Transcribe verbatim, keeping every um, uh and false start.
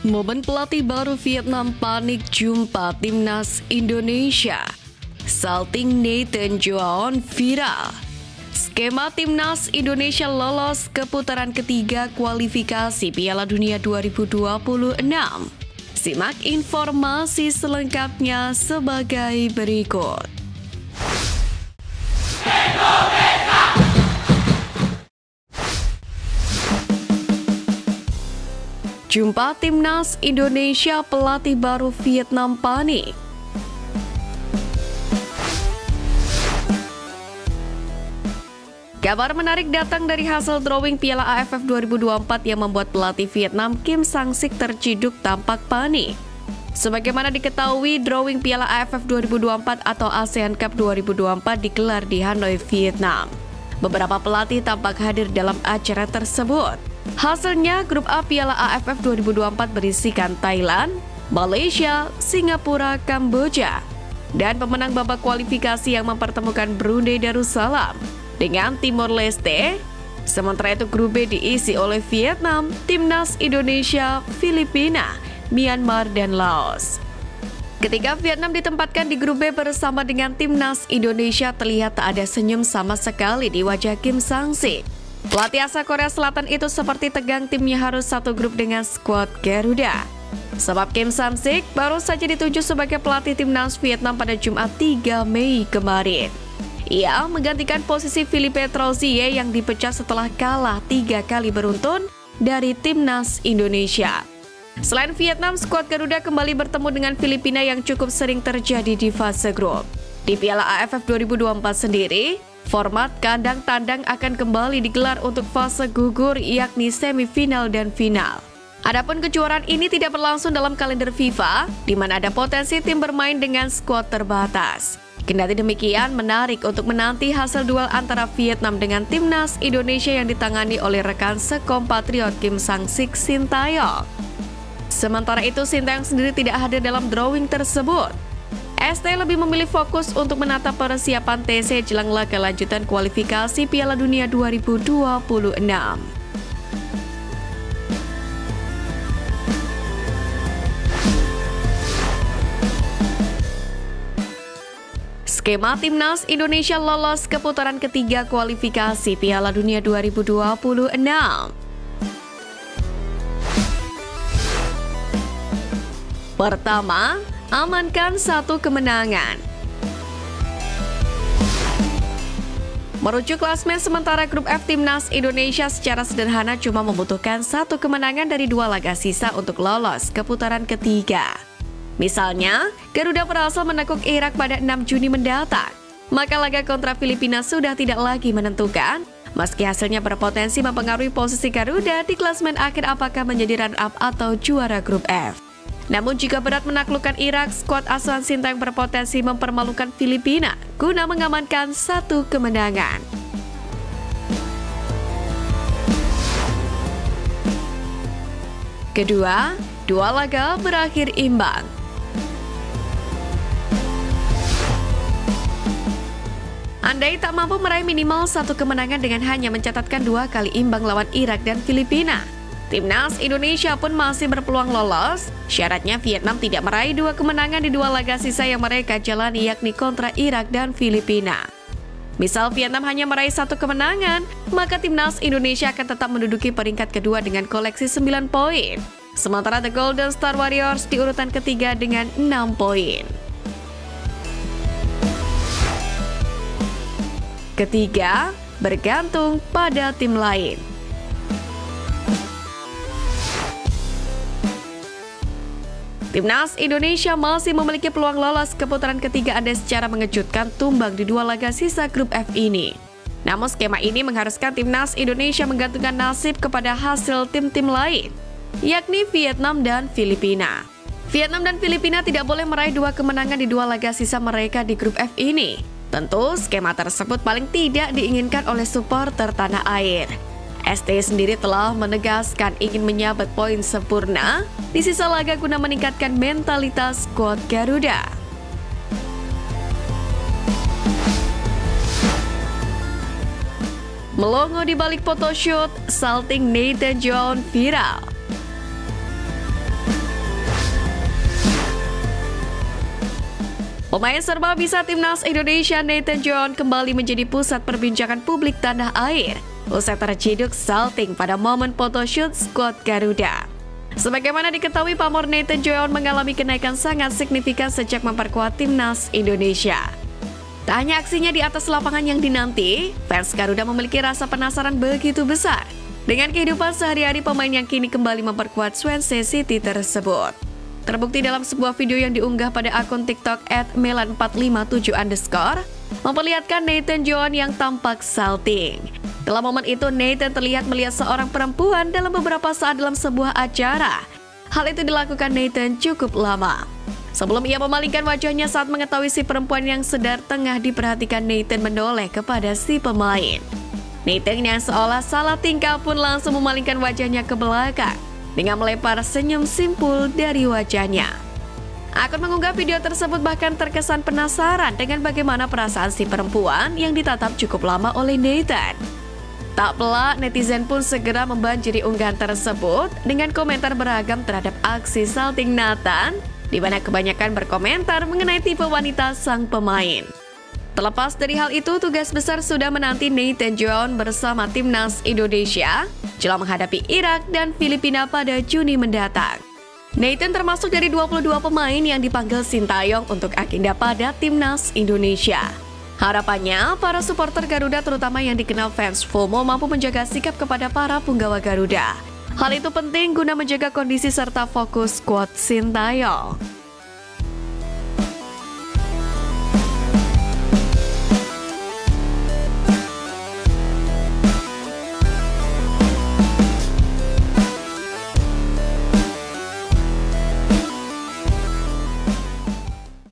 Momen pelatih baru Vietnam panik jumpa timnas Indonesia. Salting Nathan Joaon viral. Skema timnas Indonesia lolos ke putaran ketiga kualifikasi Piala Dunia dua ribu dua puluh enam. Simak informasi selengkapnya sebagai berikut. Jumpa timnas Indonesia, pelatih baru Vietnam panik. Kabar menarik datang dari hasil drawing Piala A F F dua ribu dua puluh empat yang membuat pelatih Vietnam Kim Sang-sik terciduk tampak panik. Sebagaimana diketahui, drawing Piala A F F dua ribu dua puluh empat atau ASEAN Cup dua ribu dua puluh empat digelar di Hanoi, Vietnam. Beberapa pelatih tampak hadir dalam acara tersebut. Hasilnya, grup A Piala A F F dua ribu dua puluh empat berisikan Thailand, Malaysia, Singapura, Kamboja, dan pemenang babak kualifikasi yang mempertemukan Brunei Darussalam dengan Timor Leste. Sementara itu grup B diisi oleh Vietnam, Timnas Indonesia, Filipina, Myanmar, dan Laos. Ketika Vietnam ditempatkan di grup B bersama dengan Timnas Indonesia, terlihat tak ada senyum sama sekali di wajah Kim Sang-sik. Pelatih asal Korea Selatan itu seperti tegang timnya harus satu grup dengan skuad Garuda. Sebab Kim Sang-sik baru saja ditunjuk sebagai pelatih timnas Vietnam pada Jumat tiga Mei kemarin. Ia menggantikan posisi Philippe Troussier yang dipecat setelah kalah tiga kali beruntun dari timnas Indonesia. Selain Vietnam, skuad Garuda kembali bertemu dengan Filipina yang cukup sering terjadi di fase grup. Di Piala A F F dua ribu dua puluh empat sendiri, format kandang tandang akan kembali digelar untuk fase gugur, yakni semifinal dan final. Adapun kejuaraan ini tidak berlangsung dalam kalender FIFA, di mana ada potensi tim bermain dengan skuad terbatas. Kendati demikian, menarik untuk menanti hasil duel antara Vietnam dengan timnas Indonesia yang ditangani oleh rekan sekompatriot Kim Sang-sik, Sintayong. Sementara itu, Sintayong sendiri tidak hadir dalam drawing tersebut. S T lebih memilih fokus untuk menata persiapan T C jelang laga lanjutan kualifikasi Piala Dunia dua ribu dua puluh enam. Skema timnas Indonesia lolos ke putaran ketiga kualifikasi Piala Dunia dua ribu dua puluh enam. Pertama, amankan satu kemenangan. Merujuk klasmen sementara grup F, timnas Indonesia secara sederhana cuma membutuhkan satu kemenangan dari dua laga sisa untuk lolos ke putaran ketiga. Misalnya, Garuda berhasil menekuk Irak pada enam Juni mendatang, maka laga kontra Filipina sudah tidak lagi menentukan, meski hasilnya berpotensi mempengaruhi posisi Garuda di klasmen akhir apakah menjadi runner-up atau juara grup F. Namun jika berat menaklukkan Irak, skuad asuhan Sintayong berpotensi mempermalukan Filipina guna mengamankan satu kemenangan. Kedua, dua laga berakhir imbang. Andai tak mampu meraih minimal satu kemenangan dengan hanya mencatatkan dua kali imbang lawan Irak dan Filipina, timnas Indonesia pun masih berpeluang lolos. Syaratnya Vietnam tidak meraih dua kemenangan di dua laga sisa yang mereka jalani, yakni kontra Irak dan Filipina. Misal Vietnam hanya meraih satu kemenangan, maka timnas Indonesia akan tetap menduduki peringkat kedua dengan koleksi sembilan poin. Sementara The Golden Star Warriors di urutan ketiga dengan enam poin. Ketiga, bergantung pada tim lain. Timnas Indonesia masih memiliki peluang lolos ke putaran ketiga andai secara mengejutkan tumbang di dua laga sisa grup F ini. Namun skema ini mengharuskan timnas Indonesia menggantungkan nasib kepada hasil tim-tim lain, yakni Vietnam dan Filipina. Vietnam dan Filipina tidak boleh meraih dua kemenangan di dua laga sisa mereka di grup F ini. Tentu skema tersebut paling tidak diinginkan oleh supporter tanah air. S T sendiri telah menegaskan ingin menyabet poin sempurna di sisa laga guna meningkatkan mentalitas skuad Garuda. Melongo di balik photoshoot, salting Nathan Joaon viral. Pemain serba bisa timnas Indonesia Nathan John kembali menjadi pusat perbincangan publik tanah air usai terciduk salting pada momen photoshoot skuad Garuda. Sebagaimana diketahui, pamor Nathan John mengalami kenaikan sangat signifikan sejak memperkuat timnas Indonesia. Tak hanya aksinya di atas lapangan yang dinanti, fans Garuda memiliki rasa penasaran begitu besar dengan kehidupan sehari-hari pemain yang kini kembali memperkuat Swansea City tersebut. Terbukti dalam sebuah video yang diunggah pada akun TikTok at melan empat lima tujuh underscore memperlihatkan Nathan John yang tampak salting. Dalam momen itu, Nathan terlihat melihat seorang perempuan dalam beberapa saat dalam sebuah acara. Hal itu dilakukan Nathan cukup lama. Sebelum ia memalingkan wajahnya saat mengetahui si perempuan yang sedar tengah diperhatikan, Nathan menoleh kepada si pemain. Nathan yang seolah salah tingkah pun langsung memalingkan wajahnya ke belakang dengan melempar senyum simpul dari wajahnya. Akun mengunggah video tersebut bahkan terkesan penasaran dengan bagaimana perasaan si perempuan yang ditatap cukup lama oleh Nathan. Tak pelak, netizen pun segera membanjiri unggahan tersebut dengan komentar beragam terhadap aksi salting Nathan, di mana kebanyakan berkomentar mengenai tipe wanita sang pemain. Terlepas dari hal itu, tugas besar sudah menanti Nathan John bersama timnas Indonesia jelang menghadapi Irak dan Filipina pada Juni mendatang. Nathan termasuk dari dua puluh dua pemain yang dipanggil Sintayong untuk agenda pada timnas Indonesia. Harapannya, para supporter Garuda terutama yang dikenal fans FOMO mampu menjaga sikap kepada para punggawa Garuda. Hal itu penting guna menjaga kondisi serta fokus skuad Sintayong.